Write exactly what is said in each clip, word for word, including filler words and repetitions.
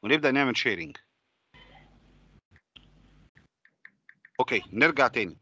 ونبدا نعمل شيرنج. اوكي نرجع تاني.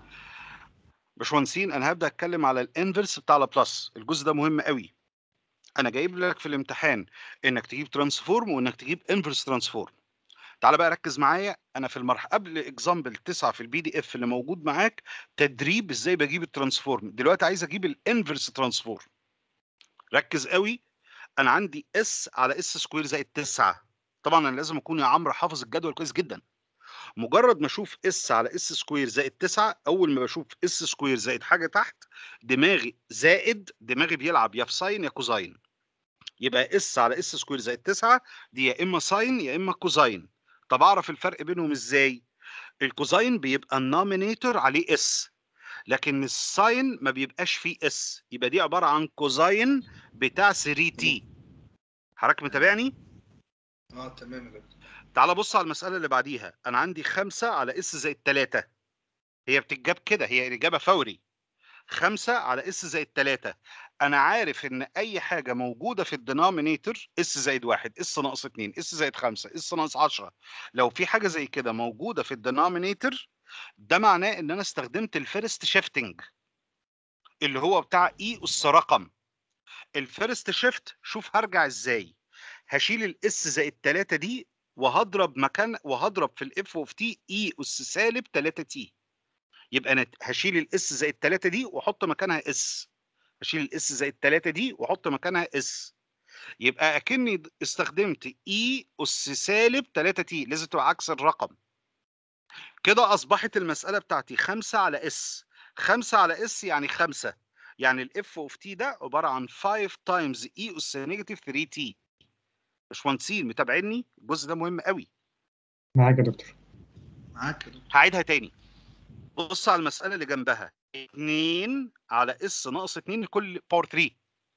باشمهندسين انا هبدا اتكلم على الانفرس بتاع لابلاس، الجزء ده مهم قوي. انا جايب لك في الامتحان انك تجيب ترانسفورم وانك تجيب انفرس ترانسفورم. تعال بقى ركز معايا، انا في المرحله قبل اكزامبل تسعة في البي دي اف اللي موجود معاك تدريب ازاي بجيب الترانسفورم، دلوقتي عايز اجيب الانفرس ترانسفورم. ركز قوي، انا عندي اس على اس سكوير زائد تسعة. طبعا انا لازم اكون يا عمرو حافظ الجدول كويس جدا. مجرد ما اشوف اس على اس سكوير زائد تسعة، اول ما بشوف اس سكوير زائد حاجه تحت دماغي زائد، دماغي بيلعب يا في ساين يا كوزاين. يبقى اس على اس سكوير زائد تسعة دي يا اما ساين يا اما كوزاين. طب اعرف الفرق بينهم ازاي؟ الكوزاين بيبقى النومينيتور عليه اس، لكن الساين ما بيبقاش فيه اس، يبقى دي عباره عن كوزاين بتاع ثري تي. حضرتك متابعني؟ اه تمام يا دكتور. تعال بص على المساله اللي بعديها، انا عندي خمسة على اس زائد تلاتة. هي بتتجاب كده، هي الاجابه فوري. خمسة على اس زائد تلاتة. انا عارف ان اي حاجه موجوده في الدينومينيتور اس زائد واحد، اس ناقص اتنين، اس زائد خمسة، اس ناقص عشرة، لو في حاجه زي كده موجوده في الدينومينيتور ده معناه ان انا استخدمت الفيرست شيفتنج اللي هو بتاع اي اس رقم. الفيرست شيفت شوف هرجع ازاي. هشيل الاس زائد تلاتة دي وهضرب مكان وهضرب في الاف اوف تي اي اس سالب تلاتة تي. يبقى انا هشيل الاس زائد تلاتة دي واحط مكانها اس. هشيل الاس زائد تلاتة دي واحط مكانها اس. يبقى اكني استخدمت اي اس سالب تلاتة تي، لازم تبقى عكس الرقم. كده اصبحت المساله بتاعتي خمسة على اس. خمسة على اس يعني خمسة، يعني الاف اوف تي ده عباره عن خمسة تايمز اي اس نيجاتيف تلاتة تي. باشمهندسين متابعيني؟ الجزء ده مهم قوي. معاك يا دكتور. معاك يا دكتور. هعيدها تاني. بص على المساله اللي جنبها، اتنين على اس ناقص اتنين لكل باور تلاتة.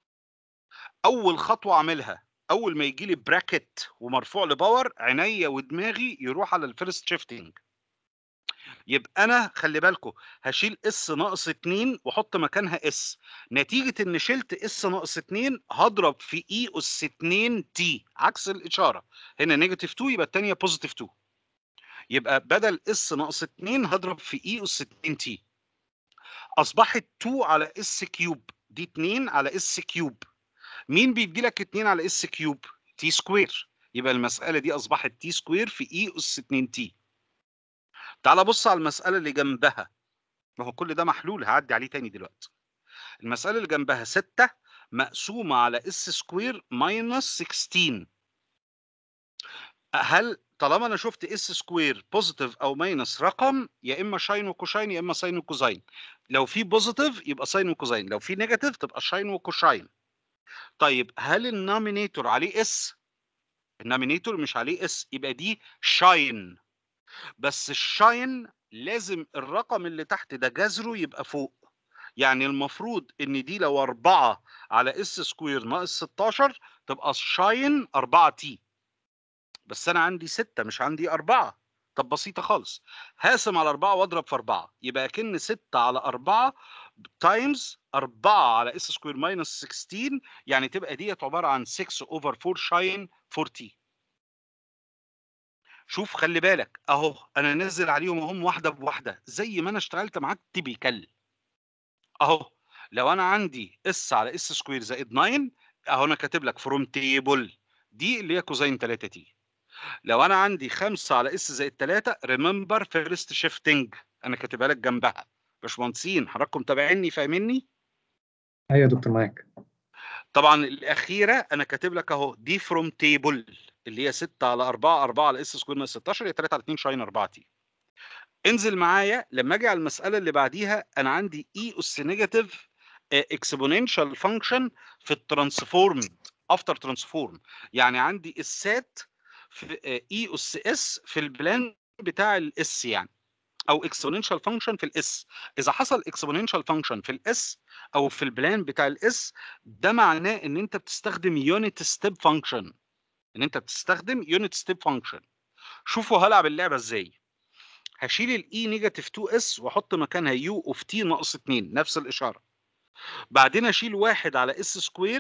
اول خطوه اعملها اول ما يجي لي براكت ومرفوع لباور، عينيا ودماغي يروح على الفيرست شيفتنج. يبقى انا خلي بالكم هشيل اس ناقص اتنين واحط مكانها اس. نتيجه ان شلت اس ناقص اتنين هضرب في اي اس اتنين تي، عكس الاشاره. هنا نيجاتيف اتنين يبقى الثانيه بوزيتيف اتنين. يبقى بدل اس ناقص اتنين هضرب في اي اس اتنين تي. اصبحت اتنين على اس كيوب، دي اتنين على اس كيوب. مين بيدي لك اتنين على اس كيوب؟ تي سكوير. يبقى المساله دي اصبحت تي سكوير في اي اس اتنين تي. تعال بص على المساله اللي جنبها، ما هو كل ده محلول هعدي عليه تاني دلوقتي. المساله اللي جنبها ستة مقسومه على اس سكوير ماينس ستاشر. هل طالما انا شفت اس سكوير بوزيتيف او ماينس رقم، يا اما شاين وكوشاين يا اما ساين وكوزاين. لو في بوزيتيف يبقى ساين وكوزاين، لو في نيجاتيف تبقى شاين وكوشاين. طيب هل النومينيتور عليه اس؟ النومينيتور مش عليه اس، يبقى دي شاين. بس الشاين لازم الرقم اللي تحت ده جذره يبقى فوق. يعني المفروض ان دي لو اربعة على اس سكوير ناقص ستاشر تبقى شاين اربعة تي. بس انا عندي ستة مش عندي اربعة. طب بسيطة خالص، هقسم على اربعة واضرب في اربعة، يبقى كأن ستة على اربعة تايمز اربعة على اس سكوير ماينس ستاشر، يعني تبقى ديت عبارة عن ستة اوفر اربعة شاين اربعة تي. شوف خلي بالك اهو انا نازل عليهم اهم واحده بواحده زي ما انا اشتغلت معاك تيبيكال. اهو لو انا عندي اس على اس سكوير زائد تسعة، اهو انا كاتب لك فروم تيبل، دي اللي هي كوزين تلاتة تي. لو انا عندي خمسة على اس زائد تلاتة، ريمبر فيرست شيفتنج، انا كاتبها لك جنبها. باشمهندسين حضراتكم متابعيني فاهميني؟ ايوه يا دكتور معاك. طبعا الاخيره انا كاتب لك اهو دي فروم تيبل اللي هي ستة على اربعة، اربعة على اس سكوير ناقص ستاشر، هي تلاتة على اتنين شاين اربعة تي. انزل معايا لما اجي على المساله اللي بعديها، انا عندي اي اس نيجاتيف اكسبوننشال فانكشن في الترانسفورم افتر ترانسفورم. يعني السات السات في اي اس اس في البلان بتاع الاس يعني، او اكسبوننشال فانكشن في الاس. اذا حصل اكسبوننشال فانكشن في الاس او في البلان بتاع الاس، ده معناه ان انت بتستخدم يونت ستيب فانكشن، ان انت بتستخدم يونت ستيب فانكشن. شوفوا هلعب اللعبه ازاي. هشيل الاي نيجاتيف اتنين اس واحط مكانها يو اوف تي ناقص اتنين، نفس الاشاره. بعدين اشيل واحد على اس سكوير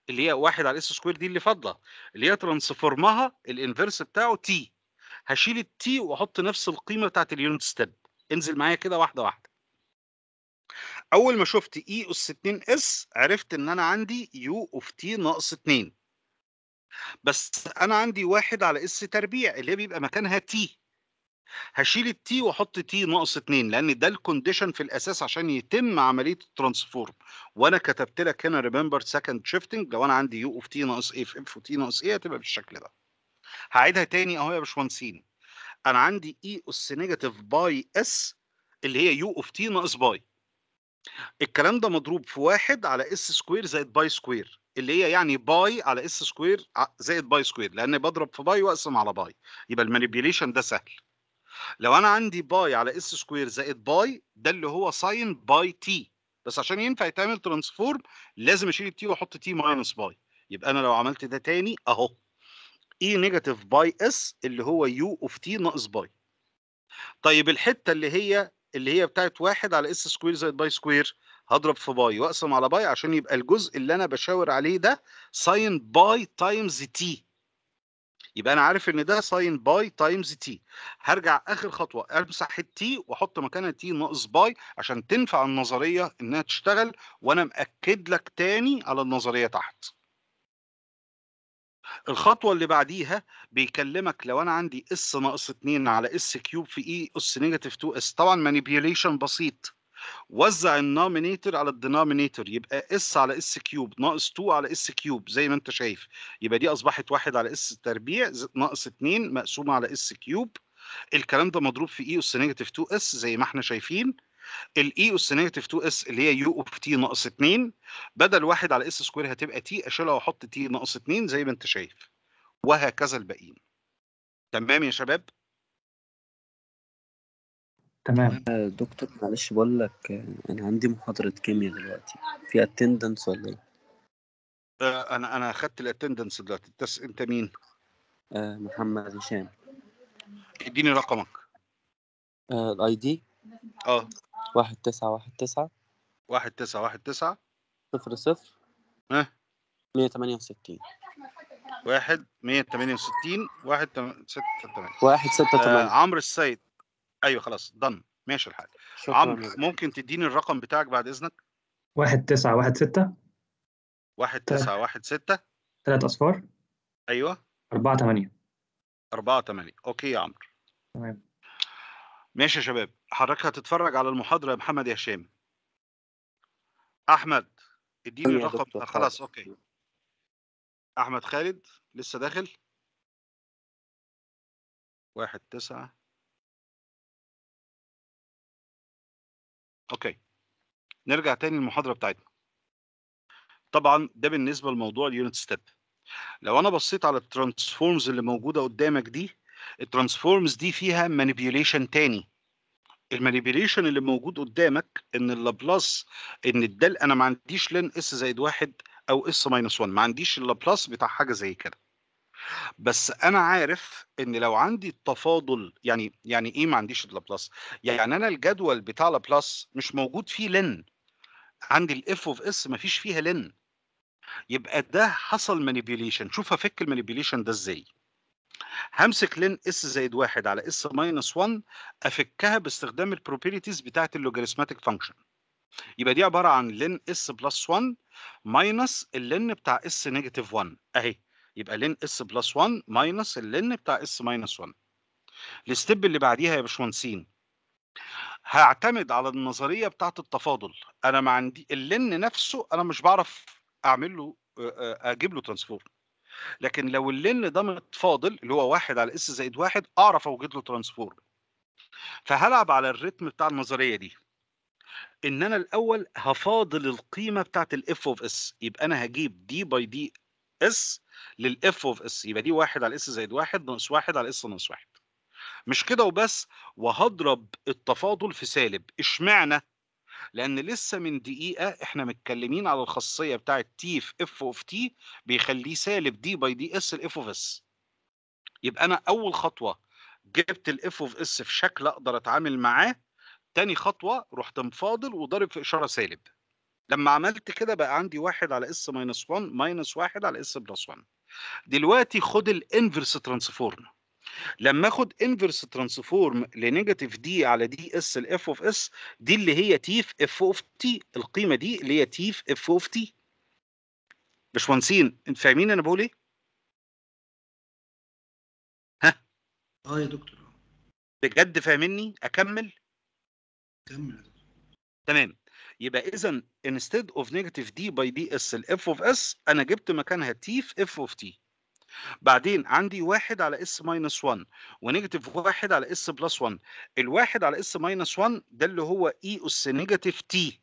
اللي هي واحد على اس سكوير دي اللي فاضله، اللي هي ترانسفورمها الانفرس بتاعه تي. هشيل التي واحط نفس القيمه بتاعت اليونت ستيب. انزل معايا كده واحده واحده. اول ما شفت اي اس اتنين اس عرفت ان انا عندي يو اوف تي ناقص اتنين، بس انا عندي واحد على اس تربيع اللي هي بيبقى مكانها تي. هشيل التي واحط تي ناقص اتنين لان ده الكونديشن في الاساس عشان يتم عمليه الترانسفورم. وانا كتبت لك هنا ريمبر سكند شيفتنج، لو انا عندي يو اوف تي ناقص ايه في اف تي ناقص ايه هتبقى بالشكل ده. هعيدها تاني اهو يا باشمهندسين. انا عندي اي اس نيجاتيف باي اس اللي هي يو اوف تي ناقص باي. الكلام ده مضروب في واحد على اس سكوير زائد باي سكوير اللي هي يعني باي على اس سكوير زائد باي سكوير، لان بضرب في باي واقسم على باي. يبقى المانيبيوليشن ده سهل. لو انا عندي باي على اس سكوير زائد باي ده اللي هو ساين باي تي، بس عشان ينفع يتعمل ترانسفورم لازم اشيل التي واحط تي ماينس باي. يبقى انا لو عملت ده تاني اهو اي نيجاتيف باي اس اللي هو يو اوف تي ناقص باي. طيب الحته اللي هي اللي هي بتاعت واحد على اس سكوير زائد باي سكوير هضرب في باي واقسم على باي عشان يبقى الجزء اللي انا بشاور عليه ده ساين باي تايمز تي. يبقى انا عارف ان ده ساين باي تايمز تي. هرجع اخر خطوه امسح التي واحط مكانها تي ناقص باي عشان تنفع النظريه انها تشتغل، وانا مأكد لك تاني على النظريه تحت. الخطوه اللي بعديها بيكلمك لو انا عندي اس ناقص اتنين على اس كيوب في اي اس نيجاتيف اتنين اس، طبعا مانيبيوليشن بسيط. وزع النومينيتور على الدينومينيتور يبقى اس على اس كيوب ناقص اتنين على اس كيوب زي ما انت شايف. يبقى دي اصبحت واحد على اس تربيع ناقص اتنين مقسومه على اس كيوب. الكلام ده مضروب في اي اس نيجاتيف اتنين اس زي ما احنا شايفين. الاي اس نيجاتيف اتنين اس اللي هي يو اوف تي ناقص اتنين بدل واحد على اس سكوير هتبقى تي، اشيلها واحط تي ناقص اتنين زي ما انت شايف، وهكذا الباقيين. تمام يا شباب؟ تمام. آه، دكتور معلش بقول لك آه، انا عندي محاضرة كيمياء دلوقتي، في اتندنس ولا ايه؟ آه انا انا اخدت الاتندنس دلوقتي. التس... انت مين؟ آه محمد هشام. اديني رقمك. آه الاي دي اه واحد تسعة واحد تسعة واحد تسعة واحد تسعة صفر صفر ها مية تمانية وستين واحد مية تمانية وستين واحد ستة تمانية. واحد ستة آه تمانية. عمرو السيد. ايوه خلاص دن ماشي الحال. شكرا عمرو يا دكتور. ممكن تديني الرقم بتاعك بعد اذنك؟ واحد تسعة واحد ستة واحد تلات تسعة واحد ستة تلات أصفار ايوه أربعة تمانية. أربعة تمانية. اوكي يا عمرو. تمام. ماشي يا شباب، حضرتك هتتفرج على المحاضرة يا محمد يا هشام. احمد اديني يا الرقم. دكتور آه خلاص حاضر. اوكي. احمد خالد لسه داخل. واحد تسعة. اوكي نرجع تاني للمحاضرة بتاعتنا. طبعا ده بالنسبة لموضوع اليونت ستيب. لو انا بصيت على الترانسفورمز اللي موجودة قدامك دي، الترانسفورمز دي فيها مانيبيوليشن تاني. المانيبيوليشن اللي موجود قدامك ان اللابلاس ان الدال انا ما عنديش لين اس زائد واحد او اس ماينس واحد، ما عنديش اللابلاس بتاع حاجه زي كده. بس انا عارف ان لو عندي التفاضل يعني يعني ايه ما عنديش اللابلاس؟ يعني انا الجدول بتاع لابلاس مش موجود فيه لين. عندي الاف اوف اس ما فيش فيها لين. يبقى ده حصل مانيبيوليشن. شوف هفك المانيبيوليشن ده ازاي. همسك لين اس زائد واحد على اس ماينس واحد افكها باستخدام البروبرتيز بتاعت اللوجاريثماتيك فانكشن. يبقى دي عباره عن لين اس بلس واحد ماينس اللين بتاع اس نيجاتيف واحد اهي. يبقى لين اس بلس واحد ماينس اللين بتاع اس ماينس واحد. الستيب اللي بعديها يا باشمهندسين هعتمد على النظريه بتاعت التفاضل. انا ما عندي اللين نفسه انا مش بعرف اعمل له آه، آه، اجيب له ترانسفورم، لكن لو اللين ده متفاضل اللي هو واحد على اس زائد واحد اعرف اوجد له ترانسفورم. فهلعب على الريتم بتاع النظريه دي ان انا الاول هفاضل القيمه بتاعت الاف اوف اس. يبقى انا هجيب دي باي دي اس للاف اوف اس، يبقى دي واحد على اس زائد واحد ناقص واحد على اس ناقص واحد. مش كده وبس، وهضرب التفاضل في سالب. اشمعنى؟ لان لسه من دقيقه احنا متكلمين على الخاصيه بتاعت تي في اف اوف تي بيخليه سالب دي باي دي اس الاف اوف اس. يبقى انا اول خطوه جبت الاف اوف اس في شكل اقدر اتعامل معاه. تاني خطوه رحت مفاضل وضارب في اشاره سالب. لما عملت كده بقى عندي واحد على اس ماينس واحد ماينس واحد على اس بلس واحد. دلوقتي خد الانفرس ترانسفورم. لما اخد انفرس ترانسفورم لنيجاتيف دي على دي اس الاف اوف اس، دي اللي هي تي في اف اوف تي، القيمه دي اللي هي تي في اف اوف تي. باشمهندسين انتوا فاهمين انا بقول ايه؟ ها، اه يا دكتور اه. بجد فاهميني؟ اكمل؟ كمل يا دكتور. تمام. يبقى اذا instead of negative d by ds الاف اوف اس انا جبت مكانها t في اف اوف t. بعدين عندي واحد على اس ماينس واحد ونيجاتيف واحد على اس بلس واحد. الواحد على اس ماينس واحد ده اللي هو اي اس نيجاتيف تي،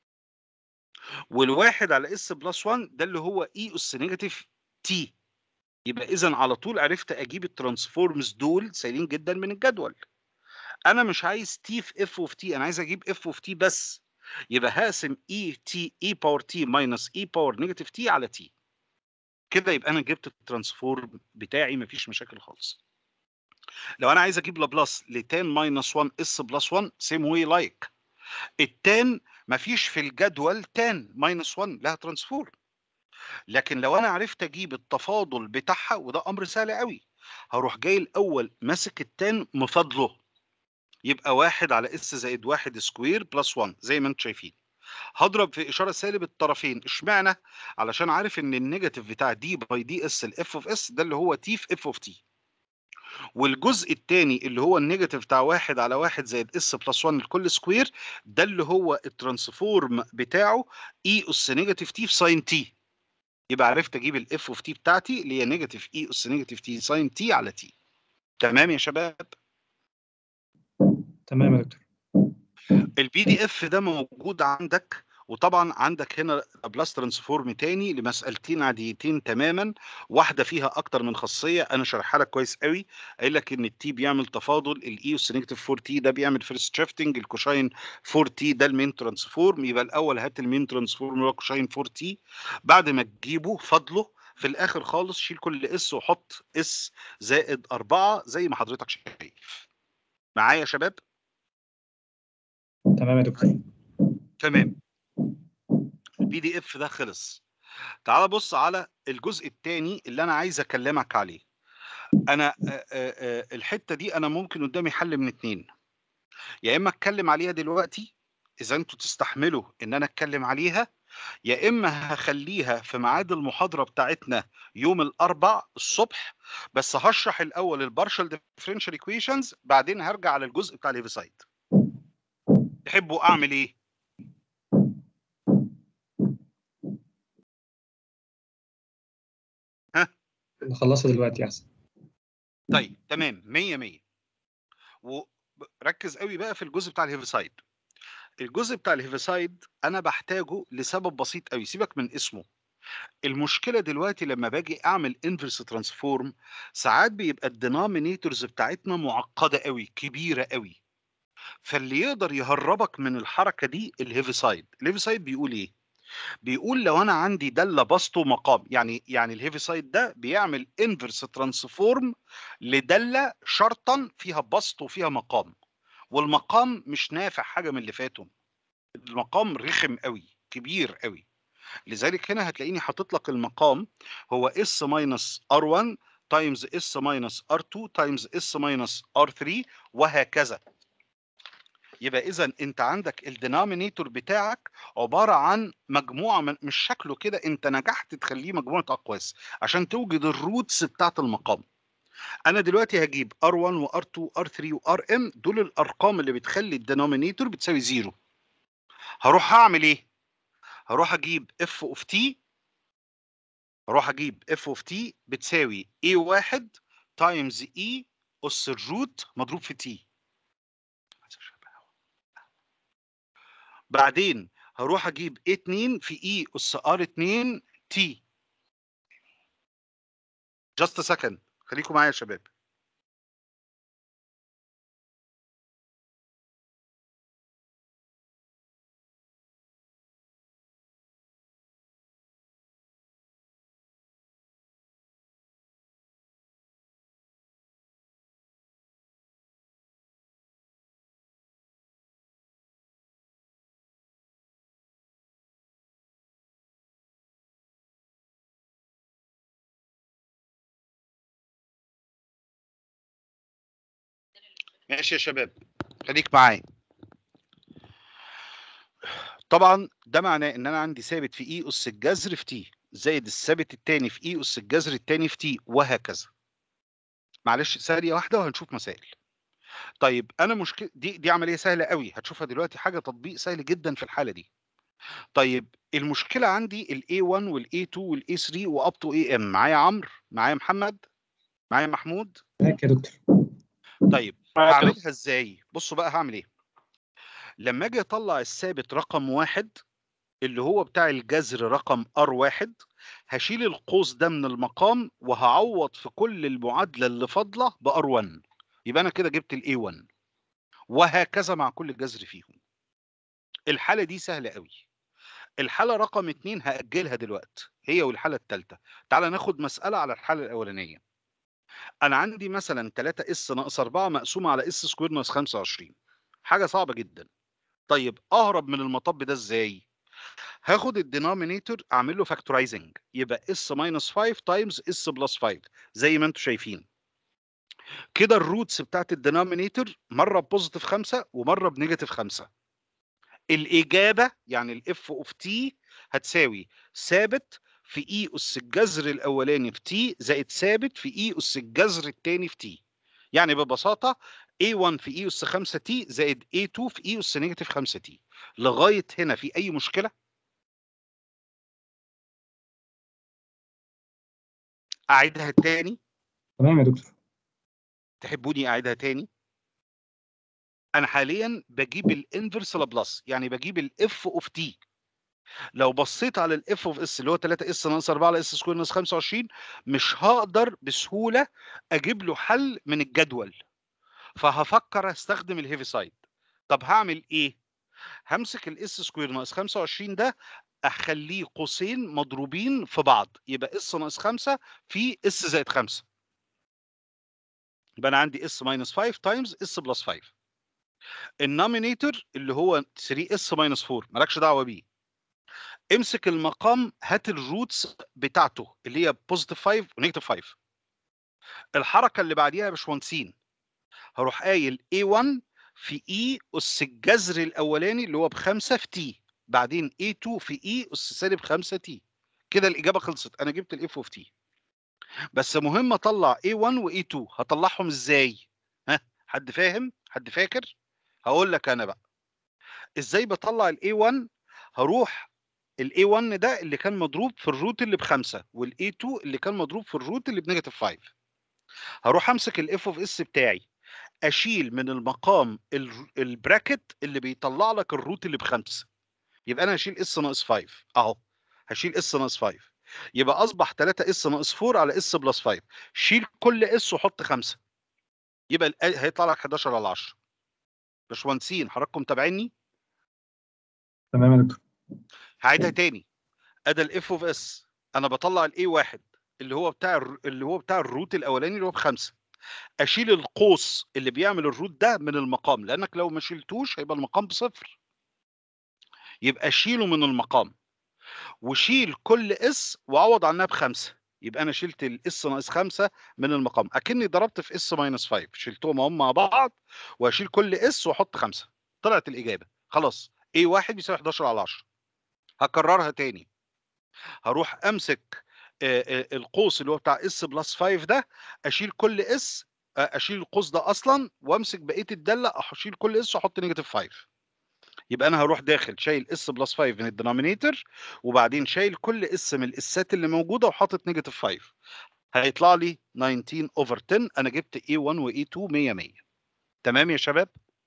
والواحد على اس بلس واحد ده اللي هو اي اس نيجاتيف تي. يبقى اذا على طول عرفت اجيب الترانسفورمز دول سهلين جدا من الجدول. انا مش عايز تي في اف اوف تي، انا عايز اجيب اف اوف تي بس. يبقى هقسم اي تي اي باور تي ماينس اي باور نيجاتيف تي على تي. كده يبقى انا جبت الترانسفورم بتاعي، مفيش مشاكل خالص. لو انا عايز اجيب لابلاس لتان ماينس واحد اس بلس واحد، سيم واي لايك التان مفيش في الجدول تان ماينس واحد لها ترانسفورم. لكن لو انا عرفت اجيب التفاضل بتاعها، وده امر سهل قوي، هروح جاي الاول ماسك التان مفاضله، يبقى واحد على اس زائد واحد سكوير بلس واحد زي ما انتم شايفين. هضرب في اشاره سالب الطرفين، اشمعنى؟ علشان عارف ان النيجاتيف بتاع دي باي دي اس الاف اوف اس ده اللي هو تي في اف اوف تي، والجزء الثاني اللي هو النيجاتيف بتاع واحد على واحد زائد اس بلس واحد الكل سكوير ده اللي هو الترانسفورم بتاعه اي اس نيجاتيف تي في ساين تي. يبقى عرفت اجيب الاف اوف تي بتاعتي اللي هي نيجاتيف اي اس نيجاتيف تي ساين تي على تي. تمام يا شباب؟ تمام يا دكتور. البي دي اف ده موجود عندك، وطبعا عندك هنا بلاس ترانسفورم تاني لمسألتين عاديتين تماما، واحده فيها اكتر من خاصيه انا شارحها لك كويس قوي. قايل لك ان التي بيعمل تفاضل، الاي اس نيجاتيف اربعة تي ده بيعمل فيرست شيفتنج، الكوشاين اربعة تي ده المين ترانسفورم. يبقى الاول هات المين ترانسفورم اللي هو كوشاين اربعة تي، بعد ما تجيبه فاضله في الاخر خالص شيل كل اس وحط اس زائد أربعة زي ما حضرتك شايف. معايا يا شباب؟ تمام يا دكتور. تمام. البي دي اف ده خلص. تعال بص على الجزء الثاني اللي انا عايز اكلمك عليه. انا آه، آه، آه، الحته دي انا ممكن قدامي حل من اتنين، يا اما اتكلم عليها دلوقتي اذا انتوا تستحملوا ان انا اتكلم عليها، يا اما هخليها في ميعاد المحاضره بتاعتنا يوم الاربع الصبح. بس هشرح الاول البارشال ديفرنشال ايكويشنز، بعدين هرجع على الجزء بتاع الهيفيسايد. تحبوا اعمل ايه؟ ها؟ نخلصها دلوقتي احسن. طيب تمام، مية مية. وركز قوي بقى في الجزء بتاع الهيفيسايد. الجزء بتاع الهيفيسايد انا بحتاجه لسبب بسيط قوي، سيبك من اسمه. المشكله دلوقتي لما باجي اعمل انفرس ترانسفورم، ساعات بيبقى الدينامينيتورز بتاعتنا معقده قوي كبيره قوي، فاللي يقدر يهربك من الحركه دي الهيفيسايد. الهيفيسايد بيقول ايه؟ بيقول لو انا عندي داله بسطه مقام، يعني يعني الهيفيسايد ده بيعمل انفرس ترانسفورم لداله شرطا فيها بسط وفيها مقام، والمقام مش نافع حاجه من اللي فاتهم. المقام رخم قوي كبير قوي، لذلك هنا هتلاقيني حاطط لك المقام هو اس ماينس ار واحد تايمز اس ماينس ار اتنين تايمز اس ماينس ار تلاتة وهكذا. يبقى اذا انت عندك الدينامينيتور بتاعك عباره عن مجموعه من، مش شكله كده، انت نجحت تخليه مجموعه اقواس عشان توجد الروتس بتاعت المقام. انا دلوقتي هجيب ار واحد وار اتنين وار تلاتة وار ام، دول الارقام اللي بتخلي الدينامينيتور بتساوي زيرو. هروح هعمل ايه؟ هروح اجيب اف اوف تي، هروح اجيب اف اوف تي بتساوي اي واحد تايمز اي اس الروت مضروب في تي. بعدين هروح اجيب اي اتنين في اي اس ار اتنين تي. جاست سكند، خليكم معايا يا شباب. ماشي يا شباب، خليك معايا. طبعا ده معناه ان انا عندي ثابت في اي اس الجذر في تي زائد الثابت الثاني في اي اس الجذر الثاني في تي، وهكذا. معلش ثانيه واحده وهنشوف مسائل. طيب انا مشكله دي دي عمليه سهله قوي، هتشوفها دلوقتي، حاجه تطبيق سهل جدا في الحاله دي. طيب المشكله عندي ال إيه واحد وال إيه اتنين وال إيه تلاتة واب تو إيه إم. معايا عمرو، معايا محمد، معايا محمود. معاك يا دكتور. طيب هعملها ازاي؟ بصوا بقى هعمل ايه. لما اجي اطلع الثابت رقم واحد اللي هو بتاع الجذر رقم ار واحد، هشيل القوس ده من المقام وهعوض في كل المعادله اللي فاضله بار واحد، يبقى انا كده جبت الاي واحد، وهكذا مع كل جذر فيهم. الحاله دي سهله قوي. الحاله رقم اتنين هاجلها دلوقتي، هي والحاله الثالثه. تعال ناخد مساله على الحاله الاولانيه. انا عندي مثلا تلاتة اس ناقص أربعة مقسومه على اس سكوير ناقص خمسة وعشرين، حاجه صعبه جدا. طيب اهرب من المطب ده ازاي؟ هاخد الدينومينيتور اعمل له فاكتورايزنج، يبقى اس ماينس خمسة تايمز اس بلس خمسة زي ما انتم شايفين كده. الروتس بتاعت الدينومينيتور مره بوزيتيف خمسة ومره بنيجاتيف خمسة. الاجابه يعني الاف اوف تي هتساوي ثابت في اي اس الجذر الاولاني في تي زائد ثابت في اي اس الجذر الثاني في تي. يعني ببساطه إيه واحد في اي اس خمسة تي زائد إيه اتنين في اي اس نيجاتيف خمسة تي. لغايه هنا في اي مشكله؟ اعيدها تاني؟ تمام يا دكتور. تحبوني اعيدها تاني؟ انا حاليا بجيب الانفرس لابلاس، يعني بجيب الاف اوف تي. لو بصيت على الاف اوف اس اللي هو تلاتة اس ناقص أربعة على اس سكوير ناقص خمسة وعشرين، مش هقدر بسهوله اجيب له حل من الجدول، فهفكر استخدم الهيفي سايد. طب هعمل ايه؟ همسك الاس سكوير ناقص خمسة وعشرين ده اخليه قوسين مضروبين في بعض، يبقى اس ناقص خمسة في اس زائد خمسة، يبقى انا عندي اس ماينس خمسة تايمز اس بلس خمسة. النومينيتور اللي هو تلاتة اس ماينس أربعة مالكش دعوه بيه. امسك المقام، هات الروتس بتاعته اللي هي بوزيتيف خمسة ونيجاتيف خمسة. الحركه اللي بعديها يا باشمهندسين هروح قايل إيه واحد في اي اس الجذر الاولاني اللي هو بخمسة في تي، بعدين إيه اتنين في اي اس سالب خمسة تي. كده الاجابه خلصت، انا جبت الاف اوف تي. بس مهم اطلع إيه واحد و إيه اتنين، هطلعهم ازاي؟ ها، حد فاهم؟ حد فاكر؟ هقول لك انا بقى ازاي بطلع الاي واحد. هروح الاي واحد ده اللي كان مضروب في الروت اللي بخمسة، والاي اتنين اللي كان مضروب في الروت اللي بنيجاتيف خمسة. هروح امسك الاف اوف اس بتاعي، اشيل من المقام ال- البراكت اللي بيطلع لك الروت اللي بخمسة، يبقى انا هشيل اس ناقص خمسة اهو. هشيل اس ناقص خمسة، يبقى اصبح تلاتة اس ناقص أربعة على اس بلس خمسة. شيل كل اس وحط خمسة، يبقى ال- هيطلع لك حداشر على عشرة. باشمهندسين حضراتكم متابعيني؟ تمام يا دكتور. هعيدها تاني. ادي الاف اوف اس، انا بطلع الاي واحد اللي هو بتاع الر- اللي هو بتاع الروت الاولاني اللي هو بخمسه. اشيل القوس اللي بيعمل الروت ده من المقام، لانك لو ما شلتوش هيبقى المقام بصفر، يبقى شيله من المقام. وشيل كل اس وعوض عنها بخمسه، يبقى انا شلت الاس ناقص خمسة من المقام، اكني ضربت في اس ماينس خمسة، شلتهم هم مع بعض واشيل كل اس واحط خمسة. طلعت الاجابه خلاص، ايه واحد بيساوي حداشر على عشرة. هكررها تاني. هروح امسك آه، آه، القوس اللي هو بتاع اس بلس خمسة ده، اشيل كل اس، اشيل القوس ده اصلا وامسك بقيه الداله، اشيل كل اس واحط نيجاتيف خمسة. يبقى انا هروح داخل شايل اس بلس خمسة من الدينومينيتور، وبعدين شايل كل اس من الاسات اللي موجوده وحاطط نيجاتيف خمسة. هيطلع لي تسعتاشر اوفر عشرة. انا جبت إيه واحد و إيه اتنين مية مية. تمام يا شباب؟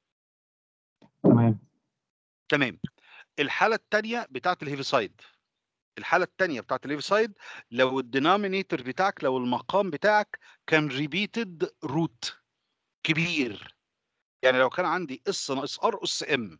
تمام. تمام. الحاله الثانيه بتاعت الهيفي سايد. الحاله الثانيه بتاعت الهيفي سايد، لو الدينومينيتور بتاعك، لو المقام بتاعك كان ريبيتد روت كبير، يعني لو كان عندي اس ناقص ار اس ام،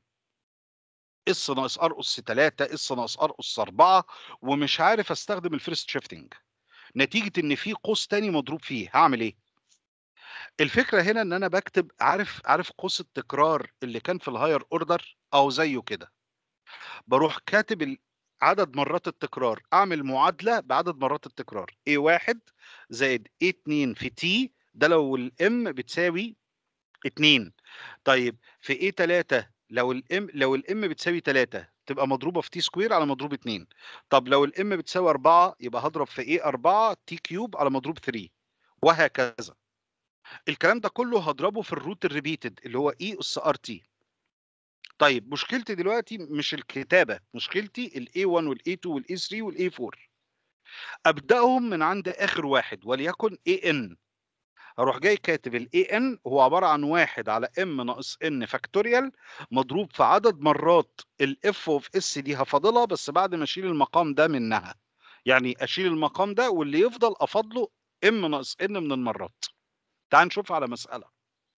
اس ناقص ار اس تلاتة، اس ناقص ار اس أربعة، ومش عارف استخدم الفيرست شيفتنج نتيجه ان في قوس تاني مضروب فيه، هعمل ايه؟ الفكره هنا ان انا بكتب، عارف عارف قوس التكرار اللي كان في الهاير اوردر او زيه كده، بروح كاتب ال- عدد مرات التكرار، اعمل معادله بعدد مرات التكرار. إيه واحد زائد إيه اتنين في تي، ده لو الام بتساوي اتنين. طيب في ايه تلاتة لو الام لو الام بتساوي تلاتة تبقى مضروبه في تي سكوير على مضروب اتنين. طب لو الام بتساوي أربعة يبقى هضرب في ايه أربعة تي كيوب على مضروب تلاتة، وهكذا. الكلام ده كله هضربه في الروت الريبيتد اللي هو اي اس ار تي. طيب مشكلتي دلوقتي مش الكتابه، مشكلتي الاي واحد والاي اتنين والاي تلاتة والاي أربعة. ابداهم من عند اخر واحد وليكن اي ان. هروح جاي كاتب الاي ان هو عباره عن واحد على ام ناقص ان فاكتوريال مضروب في عدد مرات الاف اوف اس دي هفاضلها بس بعد ما اشيل المقام ده منها. يعني اشيل المقام ده واللي يفضل افاضله ام ناقص ان من المرات. تعال نشوف على مساله.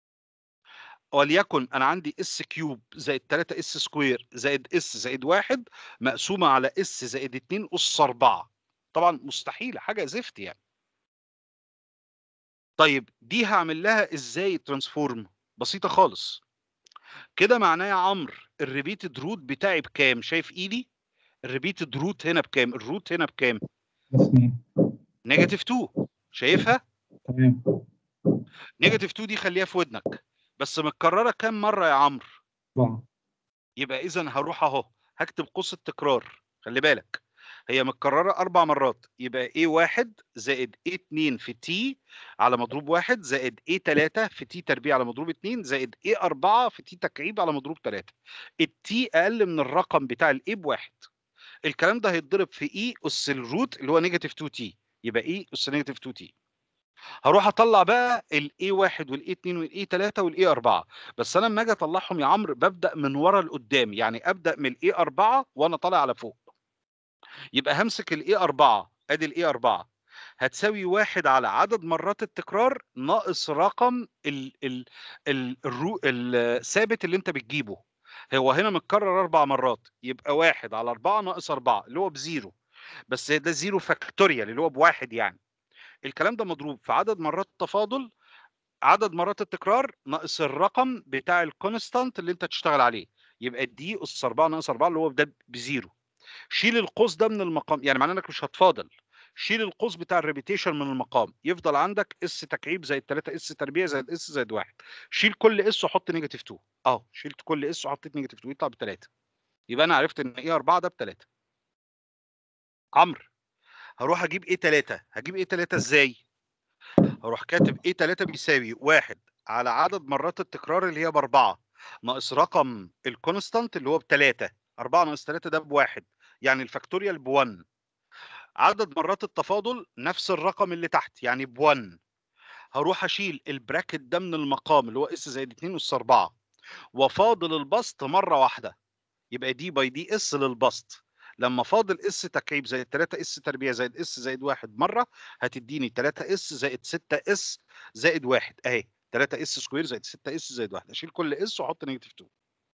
وليكن انا عندي اس كيوب زائد تلاتة اس سكوير زائد اس زائد واحد مقسومه على اس زائد اتنين اس أربعة. طبعا مستحيل، حاجه زفت يعني. طيب دي هعمل لها ازاي ترانسفورم؟ بسيطه خالص. كده معناه يا عمرو الريبيتد روت بتاعي بكام؟ شايف ايدي؟ الريبيتد روت هنا بكام؟ الروت هنا بكام؟ اثنين. نيجاتيف اتنين. شايفها؟ تمام. نيجاتيف اتنين دي خليها في ودنك. بس متكرره كام مره يا عمرو؟ أربعة. يبقى اذا هروح اهو هكتب قوس التكرار. خلي بالك هي متكرره اربع مرات، يبقى ايه واحد زائد ايه اتنين في تي على مضروب واحد زائد ايه تلاتة في تي تربيع على مضروب اتنين زائد ايه أربعة في تي تكعيب على مضروب تلاتة. التي اقل من الرقم بتاع الايه بواحد. الكلام ده هيتضرب في اي اس الروت اللي هو نيجاتيف اتنين تي، يبقى اي اس نيجاتيف اتنين تي. هروح اطلع بقى الاي واحد والاي اتنين والاي تلاتة والاي أربعة. بس انا لما اجي اطلعهم يا عمرو ببدا من ورا لقدام، يعني ابدا من الاي أربعة وانا طالع على فوق. يبقى همسك الاي أربعة، ادي الاي أربعة هتساوي واحد على عدد مرات التكرار ناقص رقم ال ال ال الرو الثابت اللي انت بتجيبه. هو هنا متكرر اربع مرات، يبقى واحد على أربعة ناقص أربعة اللي هو بزيرو. بس ده زيرو فاكتوريال اللي هو بواحد يعني. الكلام ده مضروب في عدد مرات التفاضل، عدد مرات التكرار ناقص الرقم بتاع الكونستانت اللي انت تشتغل عليه. يبقى دي اس أربعة ناقص أربعة اللي هو ده بزيرو. شيل القوس ده من المقام، يعني معناه انك مش هتفاضل. شيل القوس بتاع الريبيتيشن من المقام، يفضل عندك اس تكعيب زائد تلاتة اس تربيع زائد اس زائد واحد. شيل كل اس وحط نيجاتيف اتنين. اهو شلت كل اس وحطيت نيجاتيف اتنين يطلع ب تلاتة. يبقى انا عرفت ان ايه أربعة ده ب تلاتة. عمرو هروح اجيب ايه تلاتة. هجيب ايه تلاتة ازاي؟ هروح كاتب ايه تلاتة بيساوي واحد على عدد مرات التكرار اللي هي باربعة ناقص رقم الكونستانت اللي هو بتلاتة. أربعة ناقص تلاتة ده بواحد، يعني الفاكتوريال بواحد. عدد مرات التفاضل نفس الرقم اللي تحت يعني بواحد. هروح اشيل البراكت ده من المقام اللي هو اس زائد اتنين اس أربعة وفاضل البسط مره واحده. يبقى دي باي دي اس للبسط. لما فاضل اس تكعيب زائد تلاتة اس تربيع زائد اس زائد واحد مره هتديني تلاتة اس زائد ستة اس زائد واحد اهي. تلاتة اس سكوير زائد ستة اس زائد واحد. اشيل كل اس واحط نيجاتيف اتنين.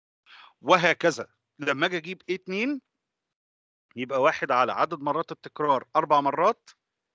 وهكذا لما اجي اجيب ايه اتنين يبقى واحد على عدد مرات التكرار اربع مرات،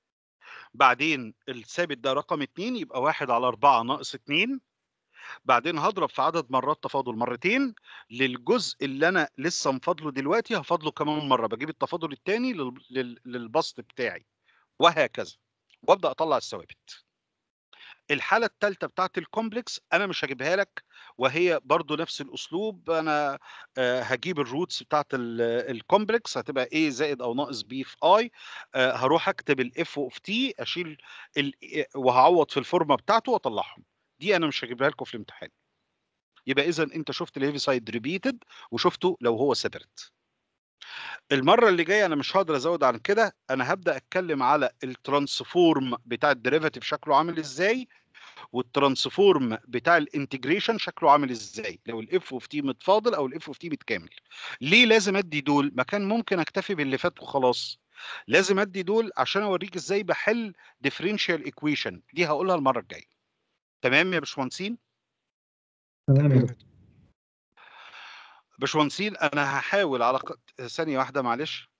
بعدين الثابت ده رقم اتنين يبقى واحد على أربعة ناقص اتنين، بعدين هضرب في عدد مرات تفاضل مرتين. للجزء اللي انا لسه مفاضله دلوقتي هفاضله كمان مره، بجيب التفاضل الثاني لل... لل... للبسط بتاعي، وهكذا. وابدا اطلع الثوابت. الحاله الثالثه بتاعت الكومبلكس انا مش هجيبها لك، وهي برضو نفس الاسلوب. انا آه، هجيب الروتس بتاعت الكومبلكس هتبقى a زائد او ناقص b في i. آه، هروح اكتب الاف اوف تي اشيل ال... وهعوض في الفورمه بتاعته واطلعهم. دي انا مش هجيبها لكم في الامتحان. يبقى اذا انت شفت الهيفي سايد ريبيتد وشفته لو هو سيبرت. المره اللي جايه انا مش هقدر ازود عن كده، انا هبدا اتكلم على الترانسفورم بتاع الديريفاتيف شكله عامل ازاي، والترانسفورم بتاع الانتجريشن شكله عامل ازاي لو الاف اوف تي متفاضل او الاف اوف تي متكامل. ليه لازم ادي دول؟ ما كان ممكن اكتفي باللي فات وخلاص. لازم ادي دول عشان اوريك ازاي بحل ديفرنشال ايكويشن. دي هقولها المره الجايه. تمام يا باشمهندسين؟ تمام يا دكتور. باشمهندسين انا هحاول على ق... ثانيه واحده معلش.